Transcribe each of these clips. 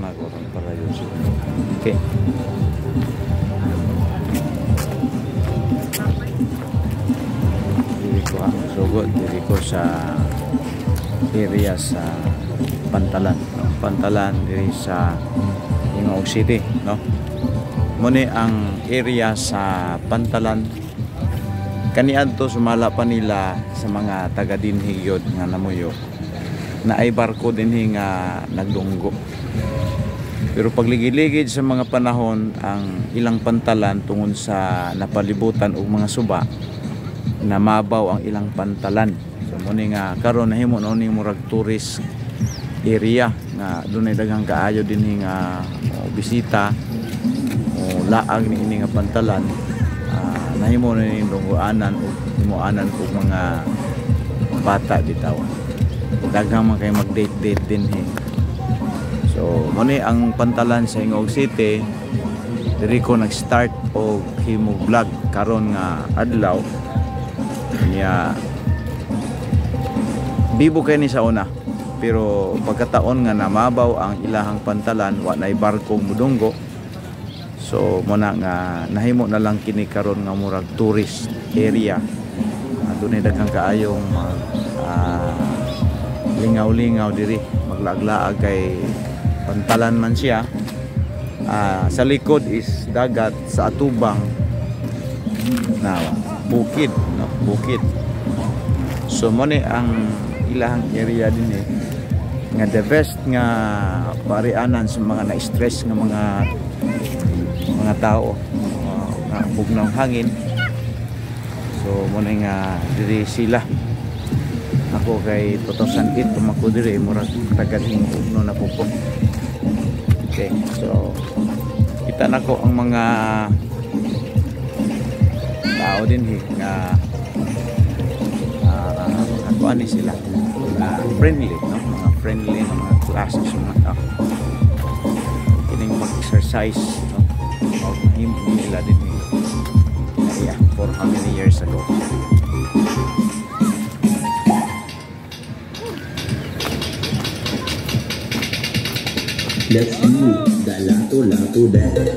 na ko para YouTube. Okay. Dili ko sugod dili ko sa area sa Pantalan, no? Pantalan diri sa Ingog City, no? Muni ang area sa Pantalan kaniadto sumala pa nila sa mga taga dinhi gyud nga namuyo na ay barko dinhi nga nagdunggo. Pero pagligid-ligid sa mga panahon ang ilang pantalan tungod sa napalibutan og mga suba na mabaw ang ilang pantalan. So muni nga karon nahimo na ni murag tourist area nga dunay daghang kaayo dinhi nga bisita o laag ni ini nga pantalan. Nahimo na ni dunggoanan o himuanan og mga bata bitaw. Daghang man kay mag-date dinhi. So muni ang pantalan sa Ingog City diri ko nag-start og himo vlog karon nga adlaw niya bibo kay ni sa una. Pero pagkataon nga namabaw ang ilahang pantalan wa nay barkong mudunggo, so muna nga nahimo na lang kini karon nga murag tourist area. Dunay daghang kaayong lingaw-lingaw diri maglaag-laag kay pantalan man siya. Sa likod is dagat, sa atubang na bukid, no? Bukid. So mo ni ang ilahang area din nga the best nga parianan sa mga na-stress nga mga tao nga bugnaw hangin. So mo nga diri sila. Ako kay 2008 tumako diri murag taga-Ingog no na po. Okay, so kita nako ang mga tao din nga ano sila friendly, no? Mga friendly na mga klase sa mga tao kining mag-exercise, no? Mahimo nila din for how many years ago. Let's do the lato dance.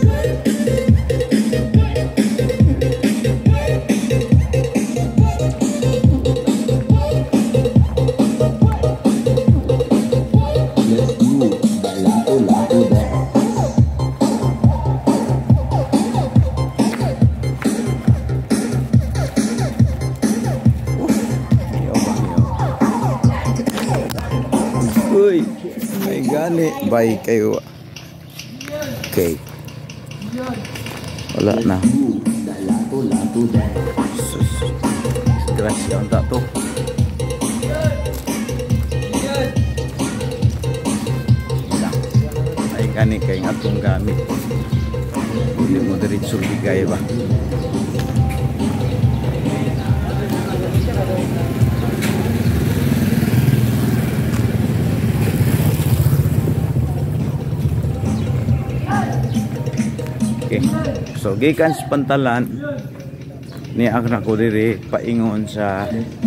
Uy, may gani. Bye kayo. Okay. Wala na. Grasya ang tato. May gani kay atong gamit. Hindi mo diretso bigay ba? Okay. So gikan sa pantalan ni ang nako diri paingon sa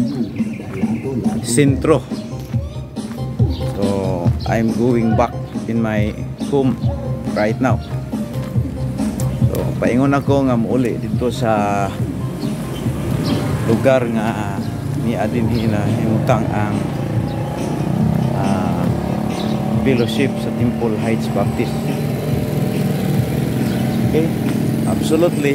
sentro. So I'm going back in my home right now. So paingon ako nga muuli dito sa lugar nga ni adin hina himutang ang fellowship sa Temple Heights Baptist. Okay, absolutely.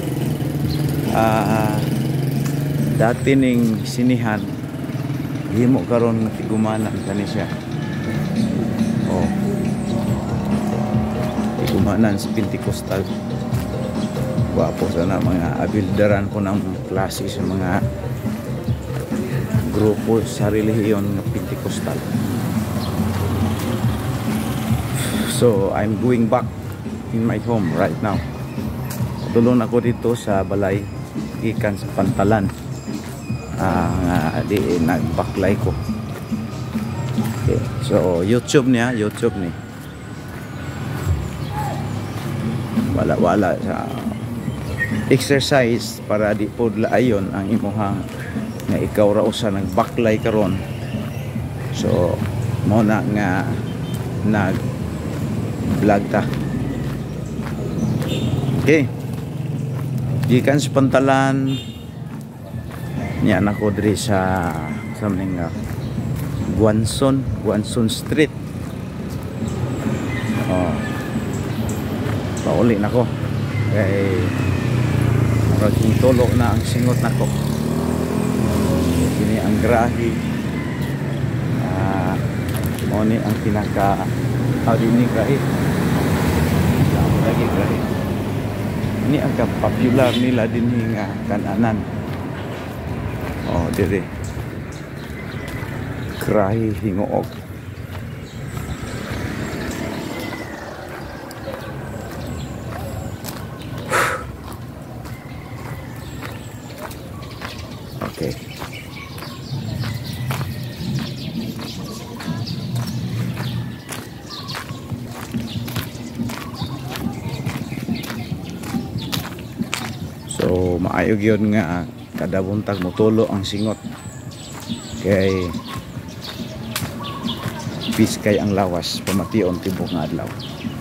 Dati ning sinihan himo karon tigumanan kani siya. Oh. Tigumanan sa Pentecostal. Wapo sana mga abildaran ko ng klase sa mga grupo sa relihiyon ng Pentecostal. So I'm going back in my home right now. Tulong ako dito sa balay ikan sa pantalan. Di nagbaklay ko. Okay. So YouTube niya, YouTube ni. Wala sa exercise para di pod laayon ang imuhang nga ikaw ra usa nagbaklay karon. So mo na nga vlog ta. Okay, gikan sa Pantalan niya nako diri sa something Guanson Street. Pauli nako kay maging tulo na ang singot nako. Kini ang grahe mo ni ang pinaka ni grahe lagi grahe ini ang popular nila din nga kananan. Dire grahe hingoog. Okay. So maayo gyud nga kada buntag motulo ang singot kay peace kay ang lawas pamation tibok nga adlaw.